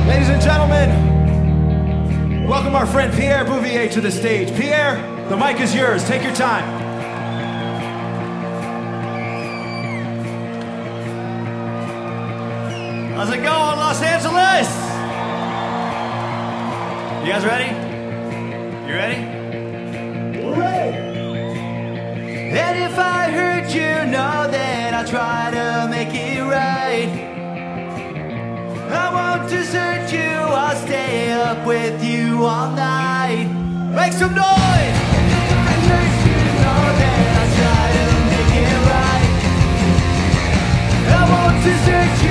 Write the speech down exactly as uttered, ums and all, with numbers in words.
Ladies and gentlemen, welcome our friend Pierre Bouvier to the stage. Pierre, the mic is yours. Take your time. How's it going, Los Angeles? You guys ready? You ready? We're ready. And if I hurt you, know that I'll try to make it right. I won't desert you, I'll stay up with you all night. Make some noise! If I hurt you, know that I'll try to make it right. I won't desert you.